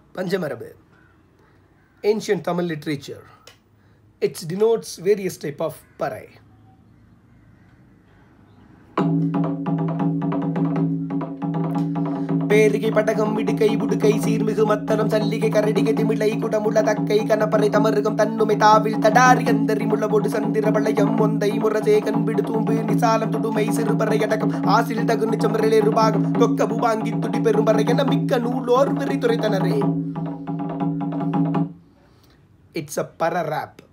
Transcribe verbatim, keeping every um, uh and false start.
Panjamarabu, ancient Tamil literature. It denotes various type of parai. Berigai பட்டகம் விடுக்கை புடுக்கை சீர்மிகு மத்தரம் சல்லிகை கரடிகை திமிழை குடமுள்ள தக்கை கனப்பறை தமருகம் தன்னுமை தாவில் தடாரி கந்தரி முள்ளபோடு சந்திர வளையம் ஒந்தை முரசே கண்பிடு தூம்பு நிசாலம் துடுமை சிறுபறை அடக்கம் ஆசில் தகு நிச்சமரலே ரூபாகம் தொக்க பூபாங்கி துடி பெரும்பறை என மிக்க நூலோர் விரித்துரைத்தனரே. It's a para rap.